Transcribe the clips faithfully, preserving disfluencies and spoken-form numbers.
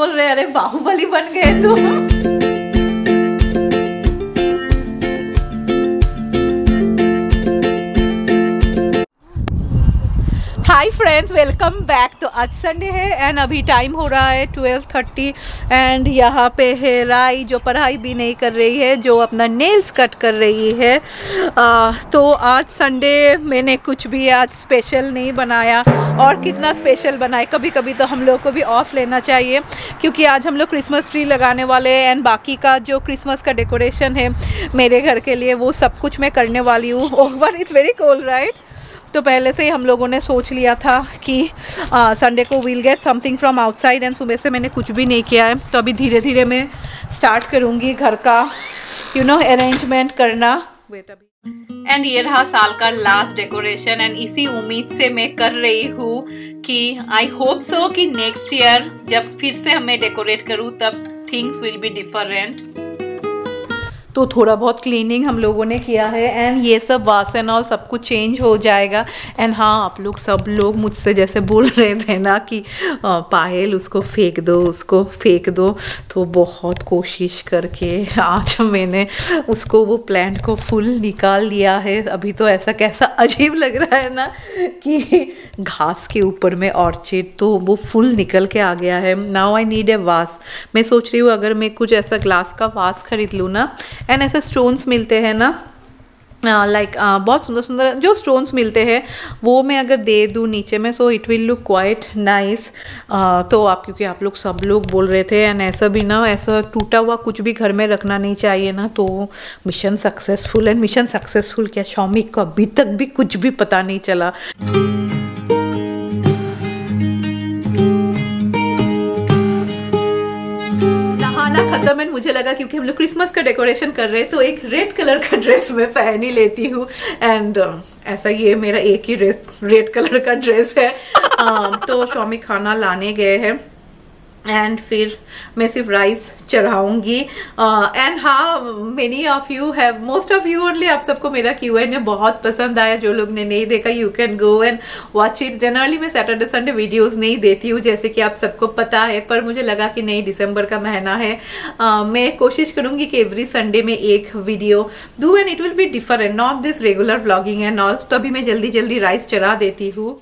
बोल रहे अरे बाहुबली बन गए तुम। Hi friends, welcome back. तो आज संडे है एंड अभी टाइम हो रहा है ट्वेल्व थर्टी एंड यहाँ पे है राई जो पढ़ाई भी नहीं कर रही है, जो अपना नेल्स कट कर रही है। आ, तो आज संडे मैंने कुछ भी आज स्पेशल नहीं बनाया, और कितना स्पेशल बनाए। कभी कभी तो हम लोग को भी ऑफ लेना चाहिए, क्योंकि आज हम लोग क्रिसमस ट्री लगाने वाले हैं एंड बाकी का जो क्रिसमस का डेकोरेशन है मेरे घर के लिए वो सब कुछ मैं करने वाली हूँ। Over it's very cold right. तो पहले से ही हम लोगों ने सोच लिया था कि संडे को we'll get something from outside and सुबह से मैंने कुछ भी नहीं किया है। तो अभी धीरे धीरे मैं स्टार्ट करूँगी घर का यू नो अरेंजमेंट करना। वेट अभी एंड ये रहा साल का लास्ट डेकोरेशन एंड इसी उम्मीद से मैं कर रही हूँ कि आई होप सो कि नेक्स्ट ईयर जब फिर से हमें डेकोरेट करूँ तब थिंग्स विल बी डिफरेंट। तो थोड़ा बहुत क्लीनिंग हम लोगों ने किया है एंड ये सब वासन और सब कुछ चेंज हो जाएगा। एंड हाँ, आप लोग सब लोग मुझसे जैसे बोल रहे थे ना कि पायल उसको फेंक दो उसको फेंक दो, तो बहुत कोशिश करके आज मैंने उसको वो प्लांट को फुल निकाल लिया है। अभी तो ऐसा कैसा अजीब लग रहा है ना कि घास के ऊपर में ऑर्चिड, तो वो फुल निकल के आ गया है। नाउ आई नीड ए वास। मैं सोच रही हूँ अगर मैं कुछ ऐसा ग्लास का वास खरीद लूँ ना, एंड ऐसे स्टोन्स मिलते हैं ना लाइक uh, uh, बहुत सुंदर सुंदर जो स्टोन्स मिलते हैं वो मैं अगर दे दूँ नीचे में, so it will look quite nice. तो आप क्योंकि आप लोग सब लोग बोल रहे थे एंड ऐसा भी ना, ऐसा टूटा हुआ कुछ भी घर में रखना नहीं चाहिए ना। तो mission successful and mission successful क्या, शौमिक को अभी तक भी कुछ भी पता नहीं चला। खत्म है। मुझे लगा क्योंकि हम लोग क्रिसमस का डेकोरेशन कर रहे हैं तो एक रेड कलर का ड्रेस मैं पहन ही लेती हूँ। एंड uh, ऐसा ये मेरा एक ही ड्रेस रेड कलर का ड्रेस है। uh, तो शौमिक खाना लाने गए हैं एंड फिर मैं सिर्फ राइस चढ़ाऊंगी। एंड हाँ, many of you have most of you only आप सबको मेरा क्यू एंड ए बहुत पसंद आया। जो लोग ने नहीं देखा you can go and watch it. Generally मैं सैटरडे संडे वीडियोस नहीं देती हूँ जैसे कि आप सबको पता है, पर मुझे लगा कि नहीं, दिसंबर का महीना है, uh, मैं कोशिश करूंगी कि एवरी संडे में एक video do and it will be different, not this regular vlogging and all. तो अभी मैं जल्दी जल्दी राइस चढ़ा देती हूँ।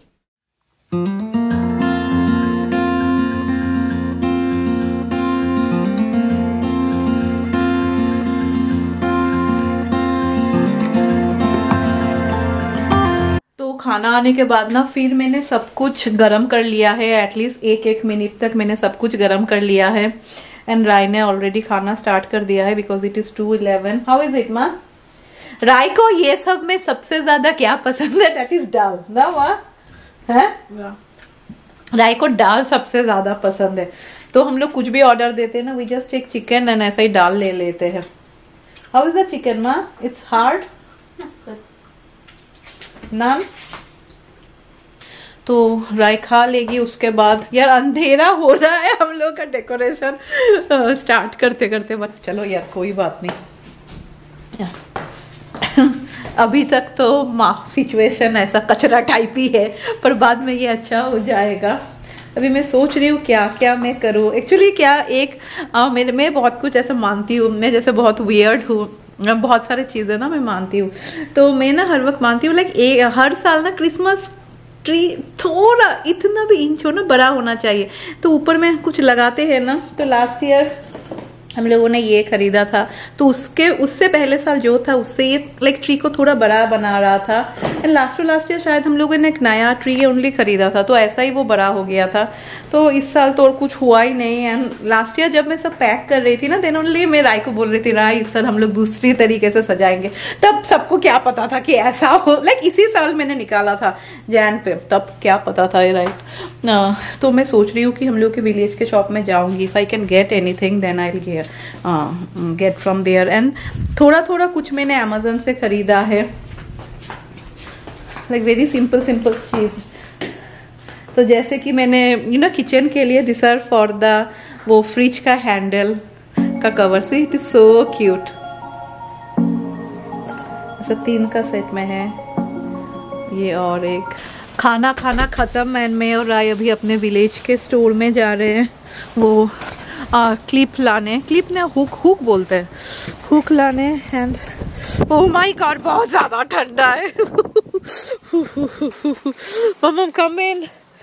खाना आने के बाद ना फिर मैंने सब कुछ गरम कर लिया है, एटलीस्ट एक एक मिनट तक मैंने सब कुछ गरम कर लिया है। एंड राय ने ऑलरेडी खाना स्टार्ट कर दिया है because it is two eleven. How is it माँ? राय को ये सब में सबसे ज्यादा क्या पसंद है? दैट इज दाल ना माँ है? राय को दाल सबसे ज्यादा पसंद है। तो हम लोग कुछ भी ऑर्डर देते हैं ना, we just take chicken and ऐसा ही दाल ले लेते हैं। हाउ इज द चिकन माँ? It's hard naan. तो राय खा लेगी उसके बाद। यार अंधेरा हो रहा है, हम लोग का डेकोरेशन स्टार्ट करते करते, बट चलो यार कोई बात नहीं। अभी तक तो माँ सिचुएशन ऐसा कचरा टाइप ही है, पर बाद में ये अच्छा हो जाएगा। अभी मैं सोच रही हूँ क्या क्या मैं करूँ। एक्चुअली क्या एक आ, मैं, मैं बहुत कुछ ऐसा मानती हूँ, मैं जैसे बहुत वियर्ड हूँ, बहुत सारी चीज़ें ना मैं मानती हूँ। तो मैं ना हर वक्त मानती हूँ लाइक हर साल ना क्रिसमस ट्री थोड़ा इतना भी इंच हो ना बड़ा होना चाहिए। तो ऊपर में कुछ लगाते हैं ना, तो लास्ट ईयर हम लोगों ने ये खरीदा था, तो उसके उससे पहले साल जो था उससे ये लाइक ट्री को थोड़ा बड़ा बना रहा था। And last to last year शायद हम लोगों ने एक नया ट्री ओनली खरीदा था, तो ऐसा ही वो बड़ा हो गया था। तो इस साल तो और कुछ हुआ ही नहीं। एंड लास्ट ईयर जब मैं सब पैक कर रही थी ना, देन ओनली मैं राय को बोल रही थी राय इस साल हम लोग दूसरी तरीके से सजाएंगे। तब सबको क्या पता था कि ऐसा हो, लाइक इसी साल मैंने निकाला था जैन पे, तब क्या पता था ये राइट। तो मैं सोच रही हूँ कि हम लोग के विलेज के शॉप में जाऊंगी, if I can get anything then I will get from there. And थोड़ा थोड़ा कुछ मैंने अमेजन से खरीदा है, लाइक वेरी सिंपल सिंपल चीज। तो जैसे कि मैंने यू नो किचन के लिए दिस आर फॉर द वो फ्रिज का हैंडल का कवर, से इट इज सो क्यूट। ऐसा तीन का सेट में है ये, और एक खाना खाना ख़त्म एंड मैं और राय अभी अपने विलेज के स्टोर में जा रहे हैं वो आ, क्लिप लाने, क्लिप ने हुक हुक बोलते हैं, हुक लाने। एंड ओह माय गॉड बहुत ज़्यादा ठंडा है। Mum come in.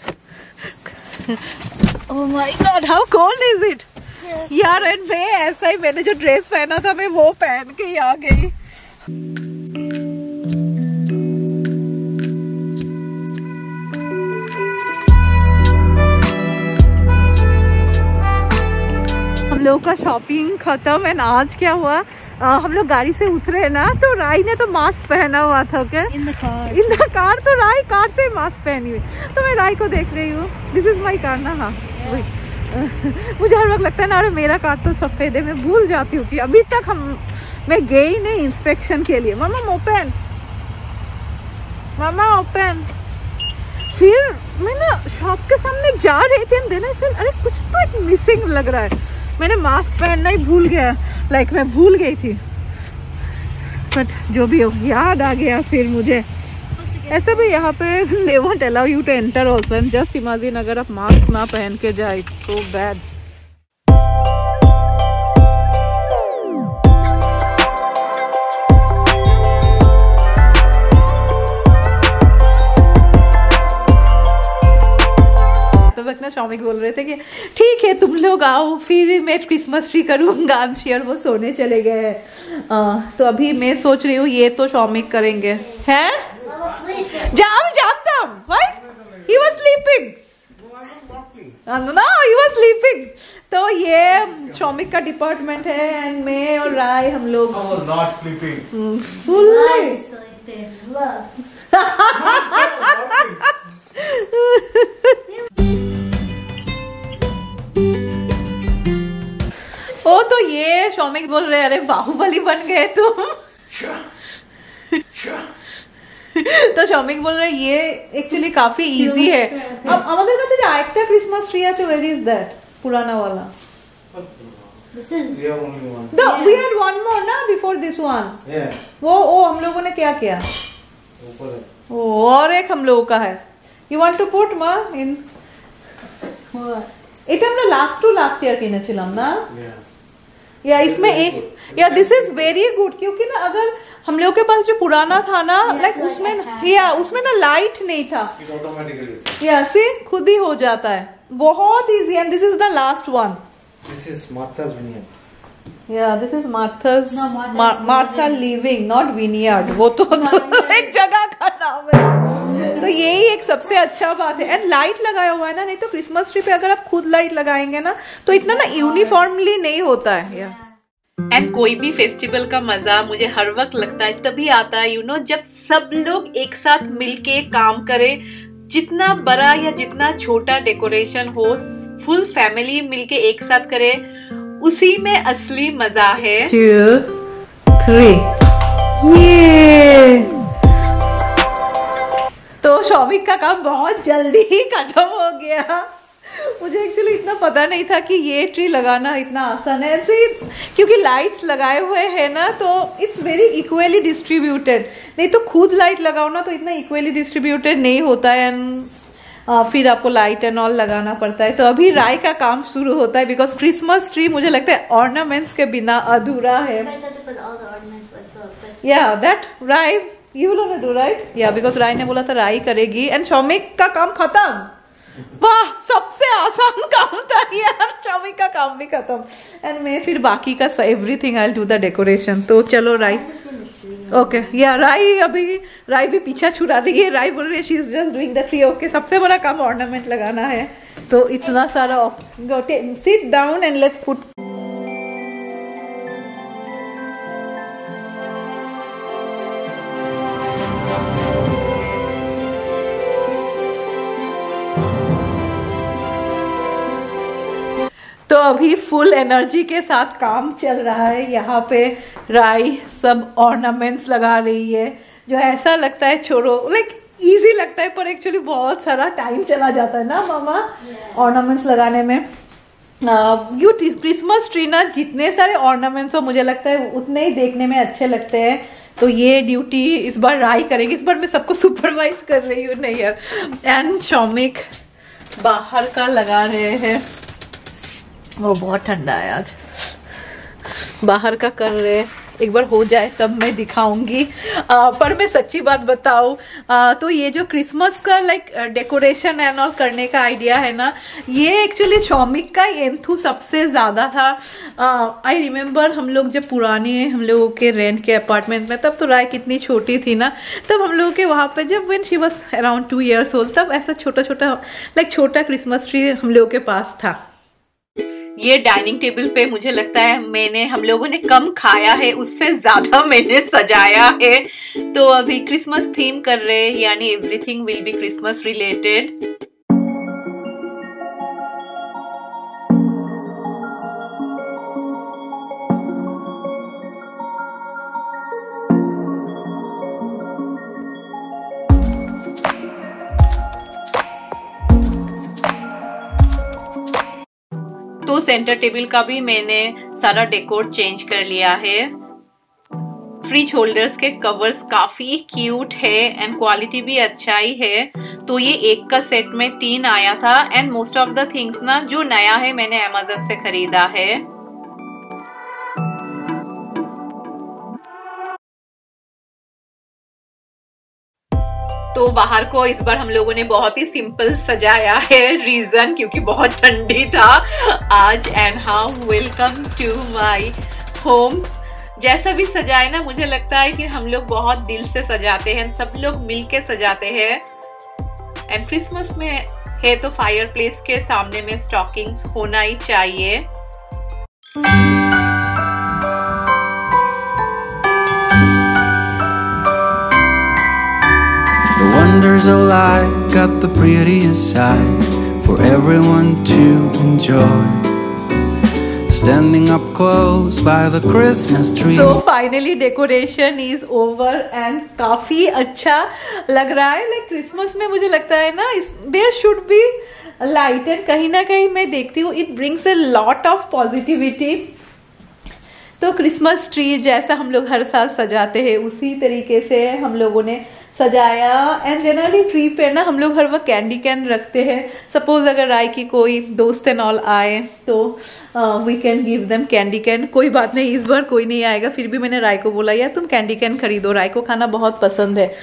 Oh my god how cold is it यार। एंड मैं ऐसा ही, मैंने जो ड्रेस पहना था मैं वो पहन के ही आ गई। हम लोग का शॉपिंग खत्म एंड आज क्या हुआ, आ, हम लोग गाड़ी से उतरे ना तो राय ने तो मास्क पहना हुआ था। क्या in the car, in the car तो राय कार से मास्क पहनी हुई। तो मैं राय को देख रही हूँ, दिस इज माई कार ना। हाँ वही मुझे हर वक्त लगता है ना, अरे मेरा कार तो सफेद है, मैं भूल जाती हूँ कि अभी तक हम मैं गई नहीं इंस्पेक्शन के लिए। मामा ओपन, मामा ओपन। फिर मैं ना शॉप के सामने जा रही थी, देना फिर अरे कुछ तो एक मिसिंग लग रहा है। मैंने मास्क पहनना ही भूल गया, लाइक मैं भूल गई थी, बट जो भी हो याद आ गया फिर मुझे। ऐसे भी यहाँ पे they won't allow you to enter also, and just imagine अगर आप मास्क ना पहन के जाए, it's so bad. ना शॉमिक बोल रहे थे कि ठीक है तुम लोग आओ, फिर मैं क्रिसमस ट्री करूंगा। आई एम श्योर वो सोने चले गए हैं। तो अभी मैं सोच रही हूँ ये तो शॉमिक करेंगे हैं। जाओ जानता हूँ, right? He was sleeping. No, he was sleeping. तो ये शॉमिक का डिपार्टमेंट है एंड मैं और राय हम लोग not sleeping. Fully. ओ तो ये शॉमिक बोल रहे अरे बाहुबली बन गए तुम। तो शॉमिक बोल रहे ये एक्चुअली काफी इजी है। अब আমাদের কাছে যে আরেকটা ক্রিসমাস ট্রি আছে, where is that? पुराना वाला। This is we have only one. No, we had one more ना before this one. Yeah. वो वो हम लोगों ने क्या किया? ऊपर है। वो और एक हम लोगों का है। You want to put ma in? এটা আমরা লাস্ট টু লাস্ট ইয়ার কিনেছিলাম না। या इसमें एक या दिस इज वेरी गुड, क्योंकि ना अगर हम लोग के पास जो पुराना था ना लाइक उसमें या उसमें ना लाइट नहीं था, या से खुद ही हो जाता है, बहुत easy. And this is the last one. This is Martha's vineyard। या this is Martha's Martha living, not vineyard. वो तो एक जगह का नाम है। तो यही एक सबसे अच्छा बात है। एंड लाइट लगाया हुआ है ना, नहीं तो क्रिसमस ट्री पे अगर आप खुद लाइट लगाएंगे ना तो इतना ना यूनिफॉर्मली नहीं होता है। एंड कोई भी फेस्टिवल का मजा मुझे हर वक्त लगता है तभी आता है, यू नो, जब सब लोग एक साथ मिलके काम करे। जितना बड़ा या जितना छोटा डेकोरेशन हो, फुल फैमिली मिलके एक साथ करे, उसी में असली मजा है। Two, three. Yeah. तो शॉमिक का काम बहुत जल्दी ही खत्म हो गया। मुझे एक्चुअली इतना पता नहीं था कि ये ट्री लगाना इतना आसान है। ऐसे क्योंकि लाइट्स लगाए हुए हैं ना तो इट्स वेरी इक्वली डिस्ट्रीब्यूटेड। नहीं तो खुद लाइट लगाओ ना तो इतना इक्वली डिस्ट्रीब्यूटेड नहीं होता है, एंड फिर आपको लाइट एंड ऑल लगाना पड़ता है। तो अभी राय का काम शुरू होता है, बिकॉज क्रिसमस ट्री मुझे लगता है ऑर्नामेंट्स के बिना अधूरा है। या that Rai You will only do, right? Yeah, because Rai ने बोला था राय करेगी एंड शॉमिक का काम खत्म। वाह, सबसे आसान काम था यार, शॉमिक का काम भी खत्म। एंड मैं फिर बाकी का everything I will do the decoration. तो चलो राय, ओके या राय अभी राय भी पीछा छुड़ा रही है। राय बोल रही है she is just doing the tree. Okay, सबसे बड़ा काम ऑर्नामेंट लगाना है। तो इतना सारा sit down and let's put. तो अभी फुल एनर्जी के साथ काम चल रहा है यहाँ पे। राय सब ऑर्नामेंट्स लगा रही है, जो ऐसा लगता है छोड़ो लाइक इजी लगता है, पर एक्चुअली बहुत सारा टाइम चला जाता है ना मामा ऑर्नामेंट्स yeah. लगाने में। यू क्रिसमस ट्री ना जितने सारे ऑर्नामेंट्स हो मुझे लगता है उतने ही देखने में अच्छे लगते हैं। तो ये ड्यूटी इस बार राय करेंगे, इस बार मैं सबको सुपरवाइज कर रही हूँ नहीं यार। एंड शौमिक बाहर का लगा रहे हैं, वो बहुत ठंडा है आज, बाहर का कर रहे हैं, एक बार हो जाए तब मैं दिखाऊंगी। आ, पर मैं सच्ची बात बताऊं तो ये जो क्रिसमस का लाइक डेकोरेशन एंड ऑल करने का आइडिया है ना, ये एक्चुअली शौमिक का एंथू सबसे ज्यादा था। आई रिमेम्बर हम लोग जब पुराने हम लोगों के रेंट के अपार्टमेंट में, तब तो राय कितनी छोटी थी ना, तब हम लोगों के वहां पे जब when she was around two years old, तब ऐसा छोटा छोटा लाइक छोटा क्रिसमस ट्री हम लोगों के पास था। ये डाइनिंग टेबल पे मुझे लगता है मैंने हम लोगों ने कम खाया है, उससे ज्यादा मैंने सजाया है। तो अभी क्रिसमस थीम कर रहे हैं, यानी everything will be Christmas related. तो सेंटर टेबल का भी मैंने सारा डेकोर चेंज कर लिया है। फ्रिज होल्डर्स के कवर्स काफी क्यूट है एंड क्वालिटी भी अच्छा ही है। तो ये एक का सेट में तीन आया था and most of the things ना जो नया है मैंने अमेज़न से खरीदा है। तो बाहर को इस बार हम लोगों ने बहुत ही सिंपल सजाया है, रीजन क्योंकि बहुत ठंडी था आज। एंड हाँ, वेलकम टू माय होम। जैसा भी सजाए ना, मुझे लगता है कि हम लोग बहुत दिल से सजाते हैं, सब लोग मिलके सजाते हैं। एंड क्रिसमस में है तो फायर प्लेस के सामने में स्टॉकिंग्स होना ही चाहिए। Wonders of life got the prettiest side for everyone to enjoy. Standing up close by the Christmas tree. So finally decoration is over and काफी अच्छा लग रहा है। लाइक क्रिसमस में मुझे लगता है ना, there should be light and कहीं ना कहीं मैं देखती हूँ it brings a lot of positivity। तो क्रिसमस ट्री जैसा हम लोग हर साल सजाते हैं उसी तरीके से हम लोगों ने सजाया। एंड जनरली ट्री पे ना हम लोग हर वक्त कैंडी कैन रखते हैं। सपोज अगर राय की कोई दोस्त एंड ऑल आए तो we can give them candy cane. कोई बात नहीं, इस बार कोई नहीं आएगा, फिर भी मैंने राय को बोला यार तुम कैंडी कैन खरीदो, राय को खाना बहुत पसंद है।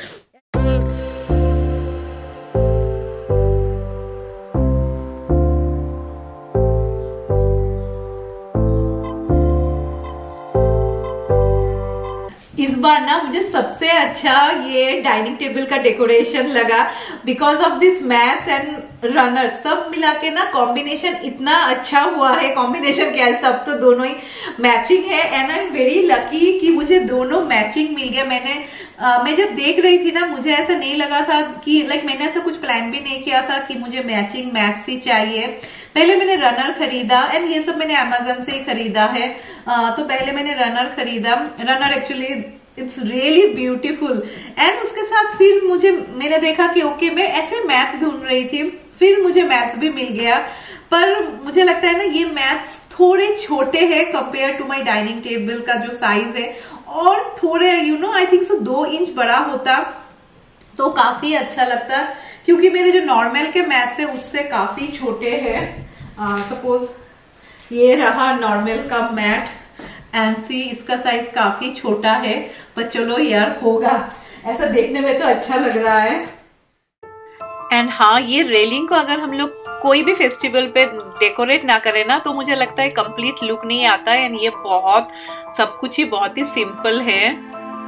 इस बार ना मुझे सबसे अच्छा ये डाइनिंग टेबल का डेकोरेशन लगा because of this mats and runner, सब मिला के ना कॉम्बिनेशन इतना अच्छा हुआ है। कॉम्बिनेशन क्या है, सब तो दोनों ही मैचिंग है and I am very lucky कि मुझे दोनों मैचिंग मिल गया। मैंने uh, मैं जब देख रही थी ना, मुझे ऐसा नहीं लगा था कि लाइक मैंने ऐसा कुछ प्लान भी नहीं किया था कि मुझे मैचिंग मैथ्स ही चाहिए। पहले मैंने रनर खरीदा एंड ये सब मैंने अमेज़न से ही खरीदा है। uh, तो पहले मैंने रनर खरीदा। Runner actually it's really beautiful and उसके साथ फिर मुझे मैंने देखा कि ओके मैं ऐसे मैथ्स ढूंढ रही थी, फिर मुझे मैथ्स भी मिल गया। पर मुझे लगता है ना ये मैथ्स थोड़े छोटे हैं compare to my dining table का जो साइज है, और थोड़े you know I think so दो इंच बड़ा होता तो काफी अच्छा लगता, क्योंकि मेरे जो नॉर्मल के मैथ्स है उससे काफी छोटे हैं। सपोज ये रहा नॉर्मल का मैट एंड सी इसका साइज काफी छोटा है, पर चलो यार होगा, ऐसा देखने में तो अच्छा लग रहा है। एंड हाँ, ये रेलिंग को अगर हम लोग कोई भी फेस्टिवल पे डेकोरेट ना करें ना तो मुझे लगता है कंप्लीट लुक नहीं आता है। एंड ये बहुत सब कुछ ही बहुत ही सिंपल है।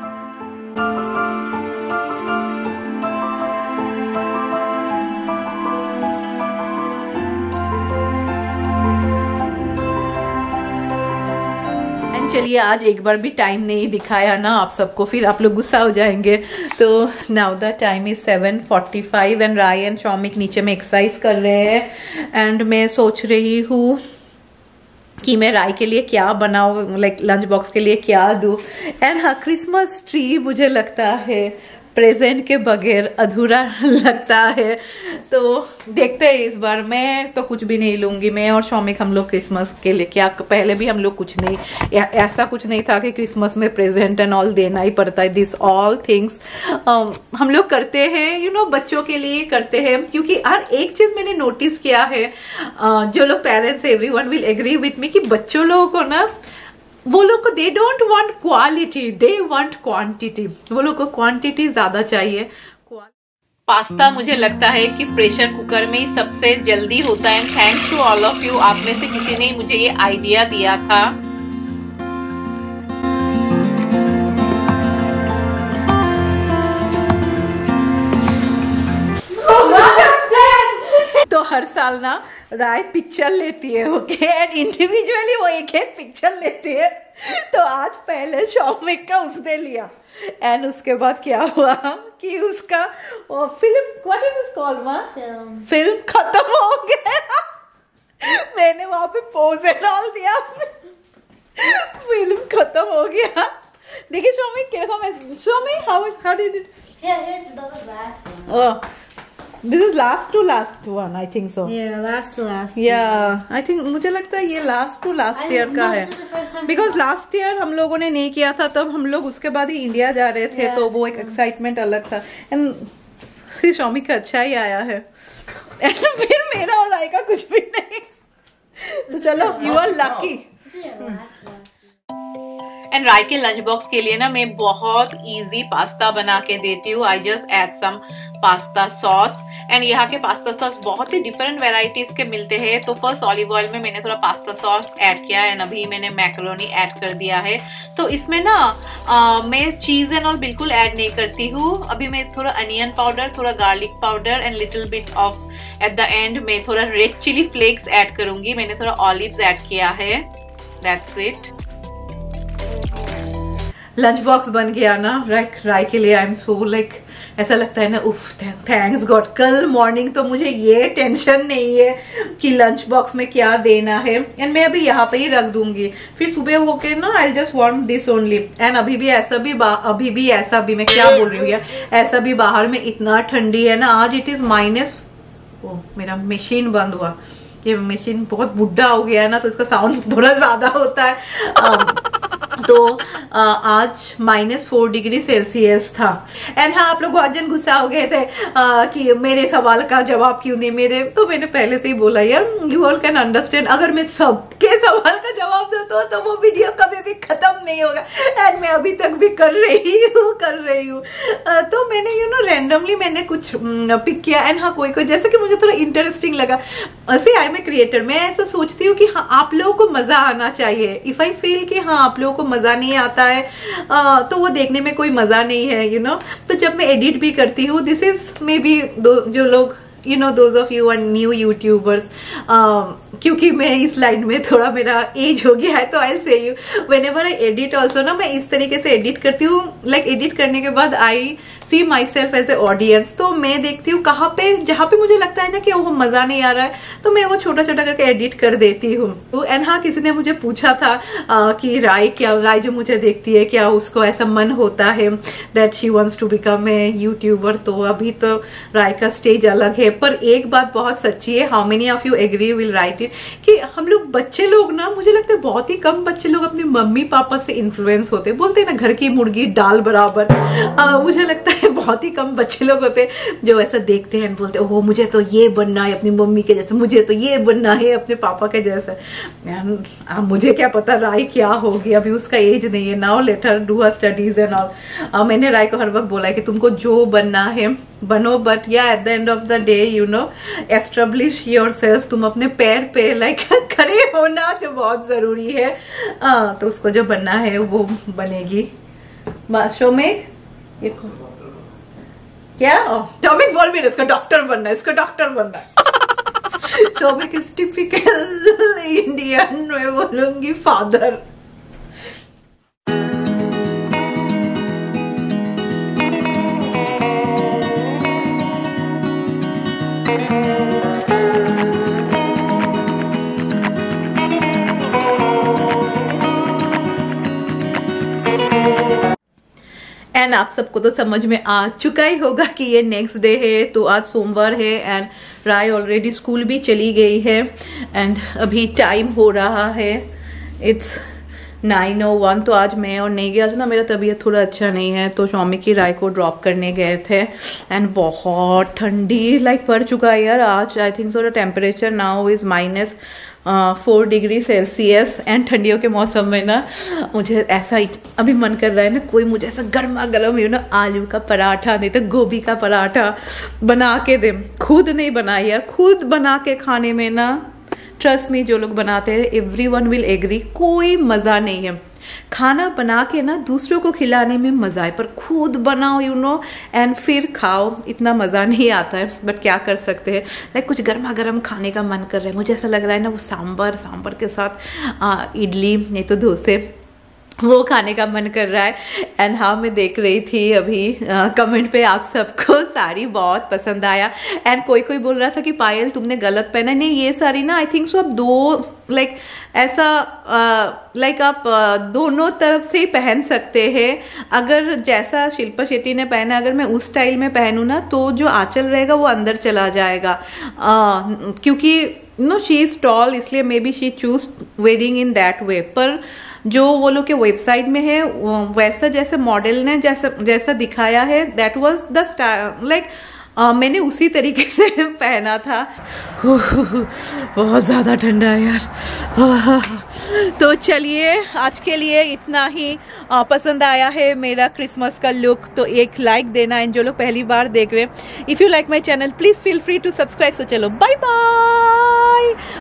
चलिए आज एक बार भी टाइम नहीं दिखाया ना आप सबको, फिर आप लोग गुस्सा हो जाएंगे। तो now the time is seven forty five and Rai and Shaumik नीचे में एक्सरसाइज कर रहे हैं। एंड मैं सोच रही हूँ कि मैं राय के लिए क्या बनाऊँ, लाइक लंच बॉक्स के लिए क्या दूँ। एंड हाँ, क्रिसमस ट्री मुझे लगता है प्रेजेंट के बगैर अधूरा लगता है। तो देखते हैं इस बार। मैं तो कुछ भी नहीं लूँगी, मैं और शौमिक हम लोग क्रिसमस के लिए, क्या पहले भी हम लोग कुछ नहीं, ऐसा कुछ नहीं था कि क्रिसमस में प्रेजेंट एंड ऑल देना ही पड़ता है। दिस ऑल थिंग्स हम लोग करते हैं यू नो बच्चों के लिए करते हैं, क्योंकि हर एक चीज मैंने नोटिस किया है, uh, जो लोग parents everyone will agree with me कि बच्चों लोगों को ना, वो लोग को they don't want quality, they want quantity. वो लोग को क्वांटिटी ज्यादा चाहिए। पास्ता मुझे लगता है कि प्रेशर कुकर में ही सबसे जल्दी होता है। And thanks to all of you, आप में से किसी ने मुझे ये आइडिया दिया था। तो हर साल ना राय पिक्चर लेती है, ओके, एंड इंडिविजुअली वो एक एक पिक्चर लेती है। तो आज पहले शौमिक का उसने लिया, एंड उसके बाद क्या हुआ कि उसका film, what is this called मां, फिल्म खत्म हो गया। मैंने वहां पे पोज डाल दिया, फिल्म खत्म हो गया। देखिए शौमिक क्या मैं, Shaumik how how did it, oh This is last to last one, I think so. Yeah, last to last. Yeah, I think मुझे लगता है ये last to last year का है, because last year हम लोगों ने नहीं किया था, तब हम लोग उसके बाद ही इंडिया जा रहे थे, yeah. तो वो एक एक्साइटमेंट अलग था। एंड शौमिक का अच्छा ही आया है, एंड फिर मेरा और राय का कुछ भी नहीं। तो चलो, you are lucky. And Rai के लंच बॉक्स के लिए ना मैं बहुत इजी पास्ता बना के देती हूँ। I just add some pasta sauce, and यहाँ के पास्ता सॉस बहुत ही डिफरेंट वेराइटीज के मिलते हैं। तो फर्स्ट ऑलिव ऑयल में मैंने थोड़ा पास्ता सॉस ऐड किया, एंड अभी मैंने मैक्रोनी ऐड कर दिया है। तो इसमें ना आ, मैं चीज एंड ऑल बिल्कुल ऐड नहीं करती हूँ। अभी मैं थोड़ा अनियन पाउडर, थोड़ा garlic powder and little bit of at the end में थोड़ा रेड चिली फ्लेक्स ऐड करूंगी। मैंने थोड़ा ऑलिव्स ऐड किया है, दैट्स इट। लंच बॉक्स बन गया ना राय राय के लिए। आई एम सो लाइक, ऐसा लगता है ना, उफ थैंक्स गॉड। कल मॉर्निंग तो मुझे ये टेंशन नहीं है कि लंच बॉक्स में क्या देना है, एंड मैं अभी यहाँ पे ही रख दूंगी। फिर सुबह होके ना I just want this only. And अभी भी ऐसा भी अभी भी ऐसा भी मैं क्या बोल रही हूँ यार, ऐसा भी बाहर में इतना ठंडी है ना। आज इट इज माइनस, ओ मेरा मशीन बंद हुआ, ये मशीन बहुत बुढ़ा हो गया है ना, तो इसका साउंड थोड़ा ज्यादा होता है। um, तो आ, आज माइनस फोर डिग्री सेल्सियस था। एंड हाँ, आप लोग बहुत जन गुस्सा हो गए थे आ, कि मेरे सवाल का जवाब क्यों नहीं मेरे, तो मैंने पहले से ही बोला यार, यू ऑल कैन अंडरस्टैंड, अगर मैं सबके सवाल का जवाब दूं तो, तो वो वीडियो कभी भी खत्म नहीं होगा। एंड मैं अभी तक भी कर रही हूँ कर रही हूँ तो मैंने यू नो रैंडमली मैंने कुछ पिक किया। एंड हाँ, कोई कोई जैसे कि मुझे थोड़ा इंटरेस्टिंग लगा। ऐसे आई एम ए क्रिएटर, मैं ऐसा सोचती हूँ कि हाँ आप लोगों को मजा आना चाहिए। इफ आई फील कि हाँ आप लोगों को मजा नहीं आता है आ, तो वो देखने में कोई मजा नहीं है, यू you नो know? तो जब मैं एडिट भी करती हूँ, दिस इज मे बी जो लोग you know those of you are new youtubers, क्योंकि मैं इस लाइन में थोड़ा मेरा एज हो गया है, तो I say you whenever I edit also ना, मैं इस तरीके से एडिट करती हूँ। लाइक एडिट करने के बाद I see myself as a audience, तो मैं देखती हूँ कहाँ पे जहाँ पे मुझे लगता है ना कि वो मजा नहीं आ रहा है, तो मैं वो छोटा छोटा करके एडिट कर देती हूँ। एंड हाँ, किसी ने मुझे पूछा था आ, कि राय क्या राय जो मुझे देखती है, क्या उसको ऐसा मन होता है that she wants to become a youtuber. तो अभी तो राय का स्टेज अलग है, पर एक बात बहुत सच्ची है, how many of you agree will write it, कि हम लोग बच्चे लोग ना, मुझे लगता है बहुत ही कम बच्चे लोग अपने मम्मी पापा से इन्फ्लुएंस होते, बोलते हैं ना घर की मुर्गी दाल बराबर। आ, मुझे लगता है बहुत ही कम बच्चे लोग होते हैं जो ऐसा देखते हैं बोलते हैं, ओह मुझे तो ये बनना है अपनी मम्मी के जैसे, मुझे तो ये बनना है अपने पापा के जैसे। आ, मुझे क्या पता राय क्या होगी, अभी उसका एज नहीं है। Now let her do her studies and all. मैंने राय को हर वक्त बोला है कि तुमको जो बनना है बनो, बट या at the end of the day you know establish yourself, तुम अपने पैर पे लाइक खड़े होना जो बहुत जरूरी है। आ, तो उसको जो बनना है वो बनेगी। शो में क्या टॉमिक बोल भी, इसका डॉक्टर बनना है, इसका डॉक्टर बनना है। शोमिक इज टिपिकल इंडियन, मैं बोलूंगी फादर। एंड आप सबको तो समझ में आ चुका ही होगा कि ये नेक्स्ट डे है, तो आज सोमवार है एंड राय ऑलरेडी स्कूल भी चली गई है एंड अभी टाइम हो रहा है इट्स नाइन ओ वन। तो आज मैं और नेगी, आज ना मेरा तबीयत थोड़ा अच्छा नहीं है, तो स्वामी की राय को ड्रॉप करने गए थे एंड बहुत ठंडी लाइक पड़ चुका है यार। आज I think so the temperature now is minus four degree Celsius and ठंडियों के मौसम में ना मुझे ऐसा अभी मन कर रहा है ना कोई मुझे ऐसा गर्मा गर्म यू ना आलू का पराठा नहीं तो गोभी का पराठा बना के दे। खुद नहीं बनाई यार, खुद बना के खाने में ना ट्रस्ट मी जो लोग बनाते हैं एवरी वन विल एग्री, कोई मज़ा नहीं है। खाना बना के ना दूसरों को खिलाने में मज़ा है, पर खुद बनाओ यू नो एंड फिर खाओ इतना मज़ा नहीं आता है। बट क्या कर सकते हैं, लाइक कुछ गर्मा गर्म खाने का मन कर रहा है। मुझे ऐसा लग रहा है ना वो सांभर सांभर के साथ आ, इडली नहीं तो डोसे वो खाने का मन कर रहा है। एंड हाँ मैं देख रही थी अभी कमेंट पे आप सबको साड़ी बहुत पसंद आया एंड कोई कोई बोल रहा था कि पायल तुमने गलत पहना। नहीं, ये साड़ी ना आई थिंक सो आप दो लाइक ऐसा लाइक आप आ, दोनों तरफ से ही पहन सकते हैं। अगर जैसा शिल्पा शेट्टी ने पहना, अगर मैं उस स्टाइल में पहनूँ ना तो जो आंचल रहेगा वो अंदर चला जाएगा, आ, क्योंकि नो शी इज टॉल, इसलिए maybe she choose wearing in that way. पर जो वो लोग के वेबसाइट में है वैसा जैसे मॉडल ने जैसा जैसा दिखाया है that was the style like मैंने उसी तरीके से पहना था। बहुत ज़्यादा ठंडा है यार। तो चलिए आज के लिए इतना ही। आ, पसंद आया है मेरा क्रिसमस का लुक तो एक लाइक देना एंड जो लोग पहली बार देख रहे हैं if you like my channel please feel free to subscribe. So चलो बाय बाय।